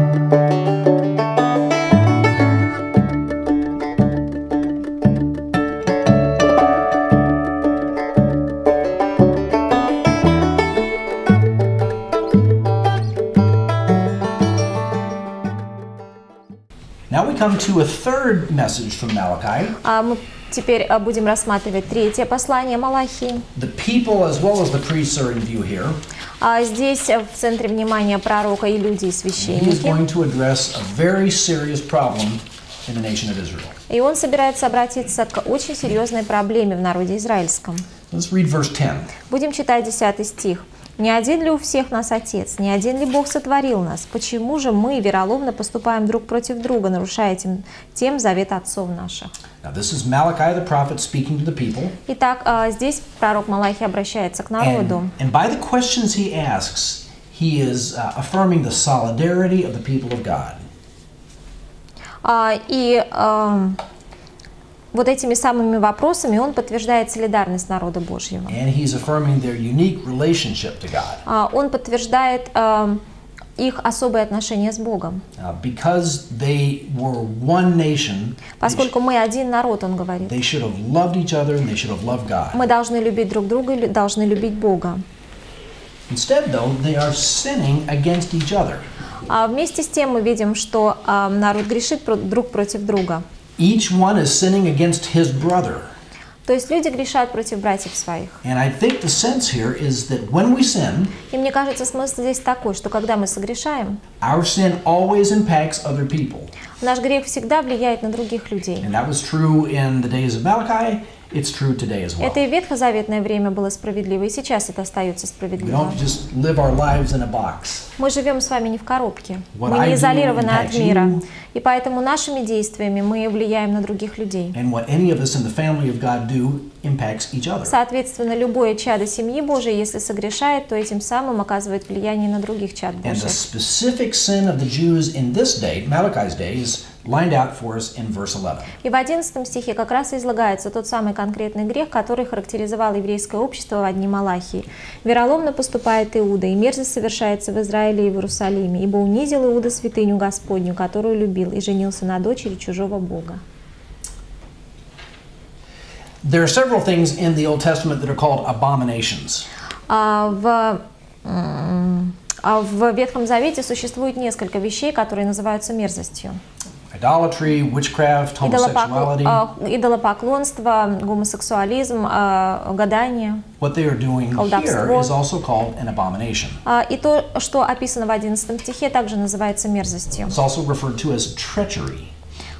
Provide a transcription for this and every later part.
Now we come to a third message from Malachi. Мы теперь будем рассматривать третье послание Малахии. The people as well as the priests are in view here. Здесь в центре внимания пророка и люди, и He is священники. going to address a very serious problem in the nation of Israel. И он собирается обратиться к очень серьезной проблеме в народе израильском. Let's read verse 10. Будем читать 10 стих. «Не один ли у всех нас Отец? Не один ли Бог сотворил нас? Почему же мы вероломно поступаем друг против друга, нарушая тем завет отцов наших?» Now this is Malachi the prophet speaking to the people. Итак, здесь пророк Малахий обращается к народу. And by the questions he asks, he is affirming the solidarity of the people of God. Вот этими самыми вопросами он подтверждает солидарность народа Божьего. And he's affirming their unique relationship to God. Он подтверждает их особые отношения с Богом. Because they were one nation, Поскольку мы один народ, он говорит, they should have loved each other and they should have loved God. мы должны любить друг друга и должны любить Бога. Instead, though, they are sinning against each other. Вместе с тем мы видим, что народ грешит друг против друга. Each one is sinning against his brother. То есть люди грешат против братьев своих. And I think the sense here is that when we sin, И мне кажется, смысл здесь такой, что когда мы согрешаем, our sin always impacts other people. наш грех всегда влияет на других людей. And that was true in the days of Malachi. It's true today as well. Это и в ветхозаветное время было справедливо, и сейчас это остается We справедливо. don't just live our lives in a box. Мы живем с вами не в коробке, What мы I не do изолированы от impacts мира, you. и поэтому нашими действиями мы влияем на других людей. And what any of us in the family of God do impacts each other. Соответственно, любое чадо семьи Божией, если согрешает, то этим самым оказывает влияние на других чад And the Божьих. specific sin of the Jews in this day, Malachi's day, is lined out for us in verse 11. И в 11 стихе как раз и излагается тот самый конкретный грех, который характеризовал еврейское общество в дни Малахии. «Вероломно поступает Иуда, и мерзость совершается в Израиле и в Иерусалиме, ибо унизил Иуда святыню Господню, которую любил, и женился на дочери чужого Бога». There are several things in the Old Testament that are called abominations. В Ветхом Завете существует несколько вещей, которые называются мерзостью. Idolatry, witchcraft, homosexuality. Идолопоклонство, гомосексуализм, гадание. What they are doing here Колдовство. is also called an abomination. И то, что описано в 11 стихе, также называется мерзостью. It's also referred to as treachery.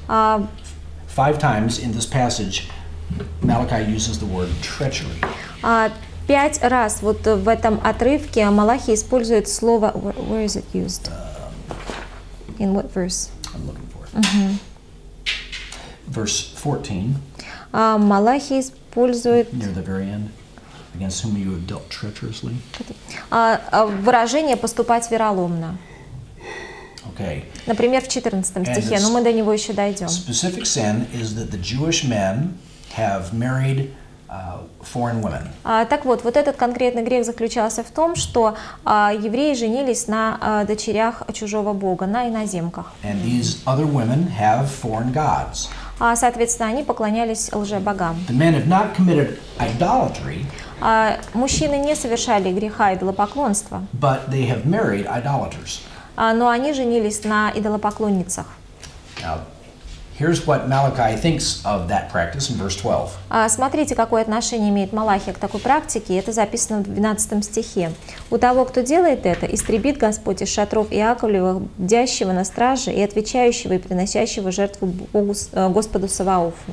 5 times in this passage, Malachi uses the word treachery. 5 раз вот в этом отрывке Малахий использует слово. Where is it used? In what verse? I'm looking for it. Verse 14. Малахий использует Near the very end. Against whom you have dealt treacherously. выражение «поступать вероломно». Okay. Например, в 14 стихе, но мы до него еще дойдем. Specific sin is that the Jewish men have married foreign women. Так вот, вот этот конкретный грех заключался в том, что евреи женились на дочерях чужого бога, на иноземках. And these other women have foreign gods. Соответственно, они поклонялись лжебогам. The men have not committed idolatry, Мужчины не совершали греха идолопоклонства, but they have married idolaters. но они женились на идолопоклонницах. Now, here's what Malachi thinks of that practice in verse 12. Смотрите, какое отношение имеет Малахия к такой практике, это записано в 12 стихе. «У того, кто делает это, истребит Господь из шатров Иаковлевых, бдящего на страже и отвечающего и приносящего жертву Господу Саваофу».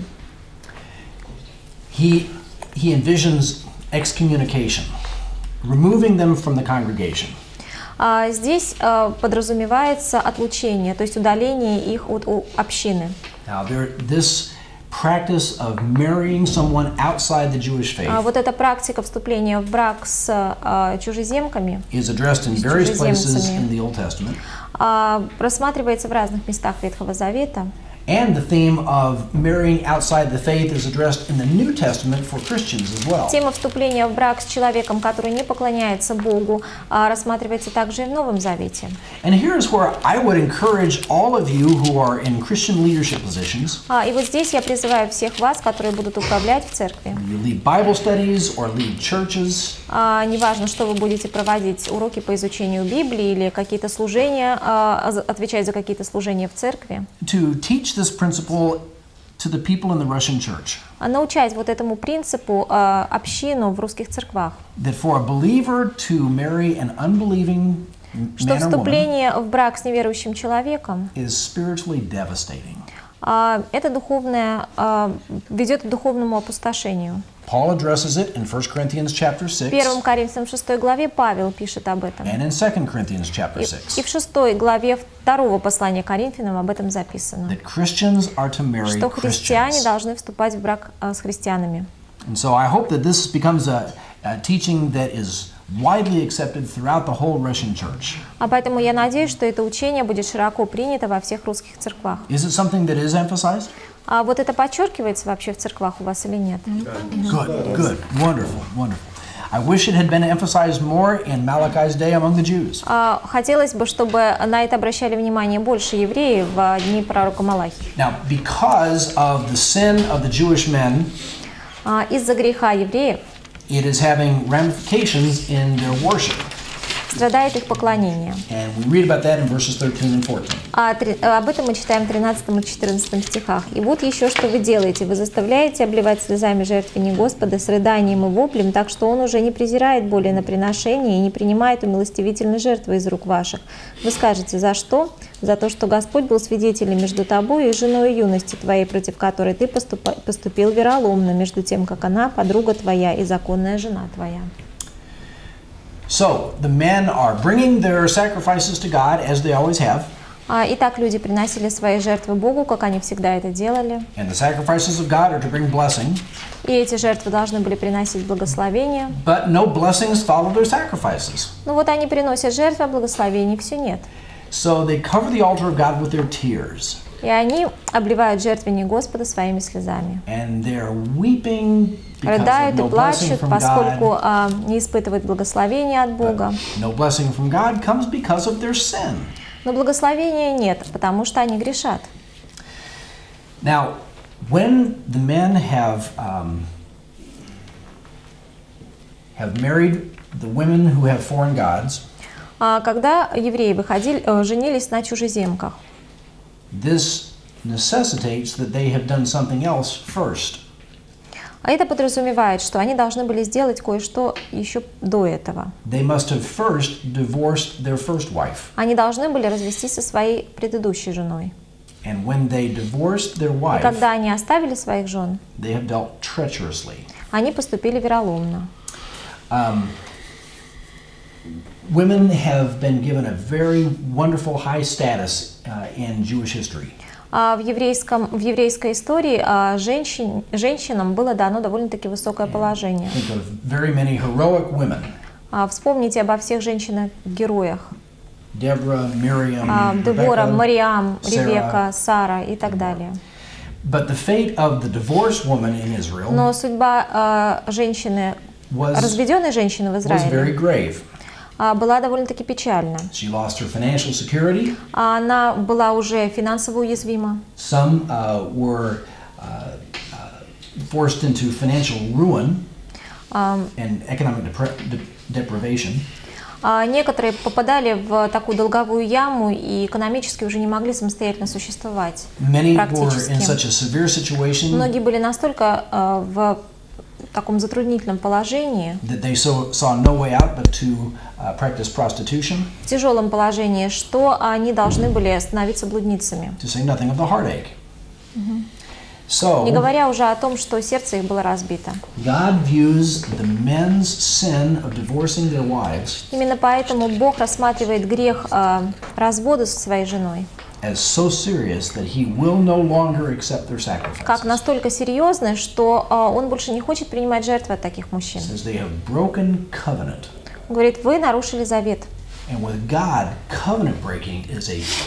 He envisions excommunication, removing them from the congregation. Здесь подразумевается отлучение, то есть удаление их от общины. Now, this practice of marrying someone outside the Jewish faith Вот эта практика вступления в брак с чужеземками is addressed in various places in the Old Testament. Рассматривается в разных местах Ветхого Завета. And the theme of marrying outside the faith is addressed in the New Testament for Christians as well. Тема вступления в брак с человеком, который не поклоняется Богу, рассматривается также и в Новом Завете. And here's where I would encourage all of you who are in Christian leadership positions. И вот здесь я призываю всех вас, которые будут управлять в церкви. You lead Bible studies or lead churches. Неважно, что вы будете проводить, уроки по изучению Библии или какие-то служения, отвечать за какие-то служения в церкви. To teach this principle to the people in the Russian church. Научать вот этому принципу общину в русских церквах. That for a believer to marry an unbelieving Что man or woman вступление в брак с неверующим человеком is spiritually devastating. это духовное, ведет к духовному опустошению. Paul addresses it in 1 Corinthians chapter 6 В 1 Коринфянам 6 главе Павел пишет об этом. and in 2 Corinthians chapter И 6 в 6 главе 2 послания Коринфянам об этом записано. that Christians are to marry Что христиане Christians. должны вступать в брак с христианами. And so I hope that this becomes a teaching that is widely accepted throughout the whole Russian church. Поэтому я надеюсь, что это учение будет широко принято во всех русских церквах. Is it something that is emphasized? Вот это подчеркивается вообще в церквах у вас или нет? Good, wonderful, wonderful. I wish it had been emphasized more in Malachi's day among the Jews. Хотелось бы, чтобы на это обращали внимание больше евреев в дни пророка Малахии. Now, because of the sin of the Jewish men, Из-за греха евреев it is having ramifications in their worship. страдает их поклонение. And we read about that in verses 13 and 14. Об этом мы читаем в 13 и 14 стихах. «И вот еще что вы делаете. Вы заставляете обливать слезами жертвенник Господа с рыданием и воплем, так что Он уже не презирает более на приношение и не принимает умилостивительной жертвы из рук ваших. Вы скажете, за что? За то, что Господь был свидетелем между тобой и женой юности твоей, против которой ты поступил вероломно, между тем, как она подруга твоя и законная жена твоя». So, the men are bringing their sacrifices to God, as they always have. Итак, люди приносили свои жертвы Богу, как они всегда это делали. And the sacrifices of God are to bring blessing. И эти жертвы должны были приносить благословение. But no blessings follow their sacrifices. Ну вот они приносят жертвы, а благословений все нет. So they cover the altar of God with their tears. И они обливают жертвенник Господа своими слезами. And they're weeping because of Рыдают и no blessing плачут, from поскольку God. не испытывают благословения от Бога. No blessing from God comes because of their sin. Но благословения нет, потому что они грешат. Now, when the men have married the women who have foreign gods, Когда евреи женились на чужеземках, this necessitates that they have done something else first. это подразумевает, что они должны были сделать кое-что еще до этого. They must have first divorced their first wife. Они должны были развестись со своей предыдущей женой. And when they divorced their И wife, когда они оставили своих жен, they have dealt treacherously. они поступили вероломно. Women have been given a very wonderful high status in Jewish history. В еврейской истории женщинам было дано довольно-таки высокое положение. Think of very many heroic women. Вспомните обо всех женщинах-героях. Deborah, Miriam, Дебора, Rebecca, Мариам, Sarah. Ревекка, Сара и так далее. But the fate of the divorced woman in Israel Но судьба разведенной женщины в was very Израиле grave. была довольно-таки печальна. She lost her financial security. Она была уже финансово уязвима. Some were forced into financial ruin and economic deprivation. Некоторые попадали в такую долговую яму и экономически уже не могли самостоятельно существовать. Many were in Практически. such a severe situation Многие были настолько в таком затруднительном положении, that they saw no way out but to practice prostitution, в тяжелом положении, что они должны были становиться блудницами. to say nothing of the heartache. Не So, говоря уже о том, что сердце их было разбито. God views the men's sin of divorcing their wives Именно поэтому Бог рассматривает грех развода со своей женой as so serious that he will no longer accept their sacrifices. как настолько серьезный, что Он больше не хочет принимать жертвы от таких мужчин. Says they have broken covenant. Он говорит, вы нарушили завет. And with God, covenant breaking is a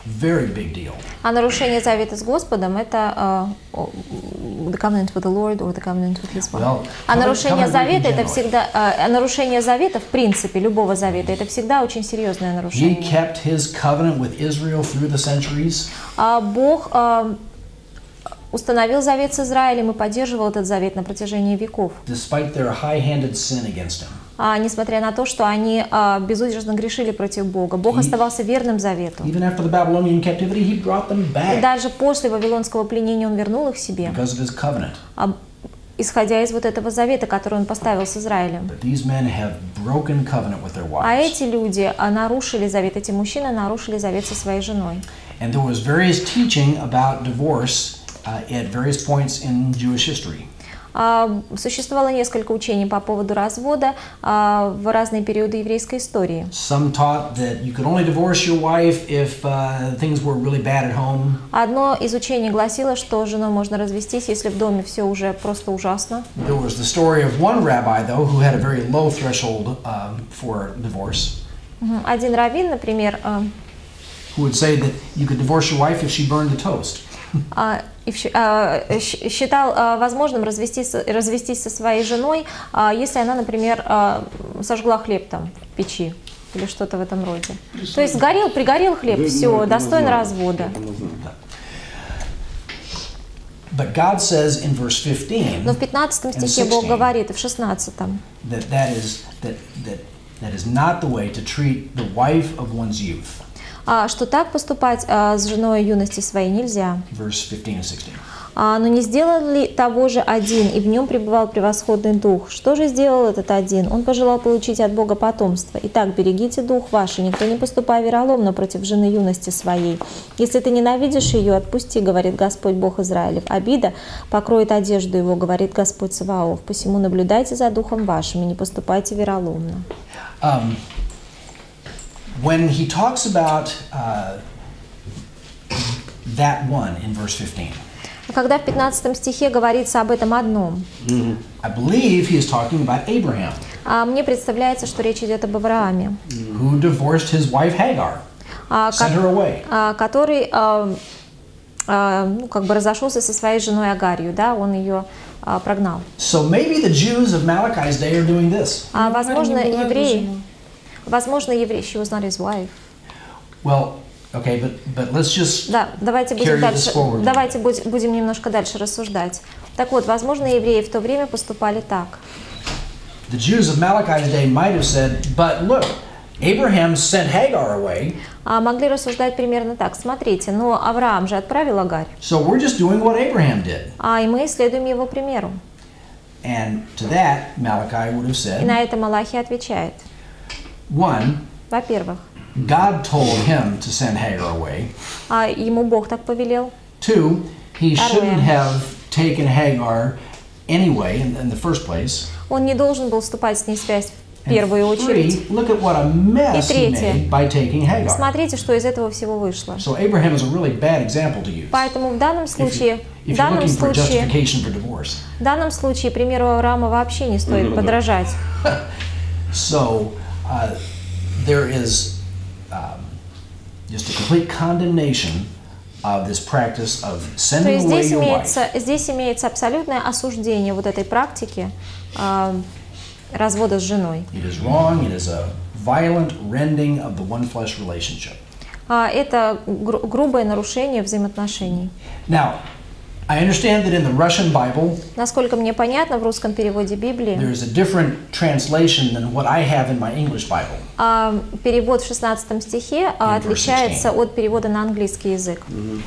Very big deal. А нарушение завета с Господом — это the covenant with the Lord or the covenant with His wife. А нарушение завета — это всегда, нарушение завета, в принципе, любого завета, это всегда очень серьезное нарушение. He kept his covenant with Israel through the centuries. Бог установил завет с Израилем и поддерживал этот завет на протяжении веков. Despite their high-handed sin against him. Несмотря на то, что они безудержно грешили против Бога, Бог оставался верным завету. Even after the Babylonian captivity, he brought them back. И даже после вавилонского пленения Он вернул их себе, Because of his covenant. исходя из вот этого завета, который Он поставил с Израилем. But these men have broken covenant with their А wives. эти люди нарушили завет, эти мужчины нарушили завет со своей женой. And there was various teaching about divorce at various points in Jewish history. Существовало несколько учений по поводу развода в разные периоды еврейской истории. Some taught that you could only divorce your wife if things were really bad at home. Одно из учений гласило, что с женой можно развестись, если в доме все уже просто ужасно. There was the story of one rabbi, though, who had a very low threshold for divorce. Один раввин, например, Who would say that you could divorce your wife if she burned the toast. Считал возможным развестись со своей женой, если она, например, сожгла хлеб там в печи или что-то в этом роде. То есть пригорел хлеб, все, достоин развода. But God says in verse 15, Но в 15 стихе Бог говорит, и в 16, that is not the way to treat the wife of one's youth. Что так поступать с женой юности своей нельзя. Verse 15 and 16. Но не сделал ли того же один, и в нем пребывал превосходный дух? Что же сделал этот один? Он пожелал получить от Бога потомство. Итак, берегите дух ваш, и никто не поступай вероломно против жены юности своей. Если ты ненавидишь ее, отпусти, говорит Господь Бог Израилев. Обида покроет одежду его, говорит Господь Саваоф. Посему наблюдайте за духом вашим и не поступайте вероломно. When he talks about that one in verse 15, Когда в 15 стихе говорится об этом одном, I believe he is talking about Abraham, мне представляется, что речь идет об Аврааме, who divorced his wife Hagar, sent her away. Который как бы разошелся со своей женой Агарью, да, он ее прогнал. So maybe the Jews of Malachi's day are doing this. Возможно, евреи, she was not his wife. Well, okay, but let's just Да, давайте будем немножко дальше рассуждать. Так вот, возможно, евреи в то время поступали так. The Jews of Malachi's day might have said, but look, Abraham sent Hagar away. Могли рассуждать примерно так. Смотрите, но Авраам же отправил Агарь. So we're just doing what Abraham did. И мы следуем его примеру. And to that, Malachi would have И на said, это Малахия отвечает. one, Во-первых, God told him to send Hagar away. Ему Бог так повелел. Two, he Второе. shouldn't have taken Hagar anyway in the first place. Он не должен был вступать с ней в связь в And первую очередь. three, look at what a mess he третье. made by taking Hagar. Смотрите, что из этого всего вышло. So Abraham is a really bad example to use Поэтому в данном случае, if you're looking for justification for divorce. примеру Авраама вообще не стоит подражать. So there is just a complete condemnation of this practice of То sending есть away your wife. здесь имеется абсолютное осуждение вот этой практики развода с женой. It is wrong. It is a violent rending of the one flesh relationship. Это грубое нарушение взаимоотношений. Now, I understand that in the Russian Bible Насколько мне понятно, в русском переводе Библии there is a different translation than what I have in my English Bible. Перевод в 16 стихе отличается от перевода на английский язык.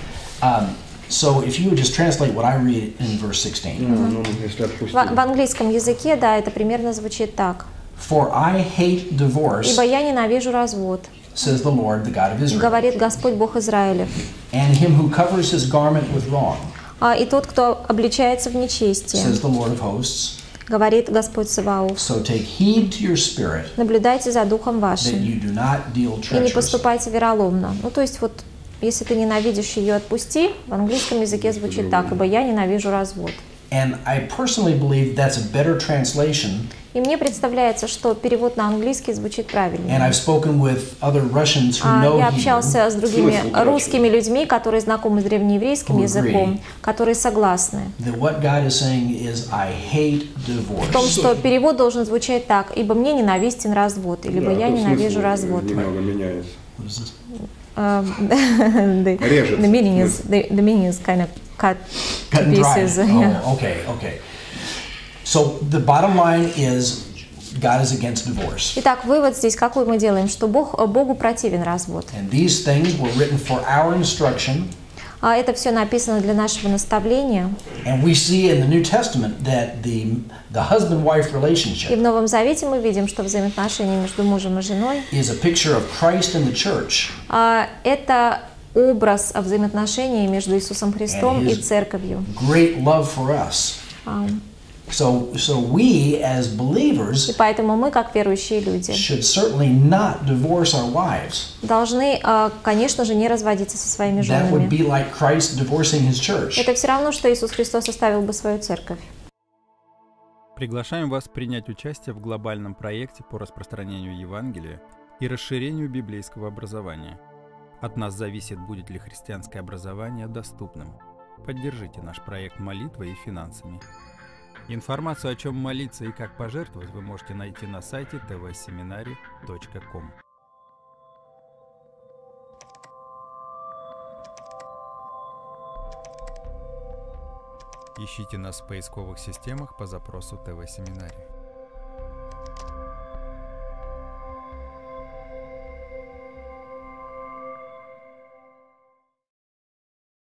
So if you would just translate what I read in verse 16. В английском языке, да, это примерно звучит так. For I hate divorce, «Ибо я ненавижу развод, says the Lord, the God of Israel, говорит Господь Бог Израилев, and him who covers his garment with wrong, и тот, кто обличается в нечестие, says the Lord of hosts. говорит Господь Саваоф. So take heed to your spirit Наблюдайте за духом that вашим you do not deal и не treacherously. поступайте вероломно». Ну, то есть вот, если ты ненавидишь ее, отпусти, в английском языке звучит так: «Ибо я ненавижу развод». And I personally believe that's a better translation. И мне представляется, что перевод на английский звучит And правильнее. I've spoken with other Russians who know Я Hebrew. общался с другими Смысл русскими людьми, которые знакомы с древнееврейским Who языком, agree. которые согласны That what God is saying is, I hate в том, divorce. что перевод должен звучать так: «Ибо мне ненавистен развод», либо «Я тут ненавижу смысл развод». немного меняется. What is this? Режет. The meaning is kind of cut to Cut and dry. pieces. Yeah. Oh, okay. So the bottom line is, God is against divorce. Итак, вывод здесь какой мы делаем? Что Богу противен развод. And these things were written for our instruction. А это все написано для нашего наставления. And we see in the New Testament that the husband-wife И relationship в Новом Завете мы видим, что взаимоотношения между мужем и женой is a picture of Christ and the church. Это образ взаимоотношений между Иисусом Христом And и his Церковью. Great love for us. So we as И believers поэтому мы, как верующие люди, should certainly not divorce our wives. должны, конечно же, не разводиться со своими That would женами. be like Christ divorcing his church. Это все равно, что Иисус Христос оставил бы свою церковь. Приглашаем вас принять участие в глобальном проекте по распространению Евангелия и расширению библейского образования. От нас зависит, будет ли христианское образование доступным. Поддержите наш проект молитвой и финансами. Информацию, о чем молиться и как пожертвовать, вы можете найти на сайте tvseminary.com. Ищите нас в поисковых системах по запросу ТВ Семинарий.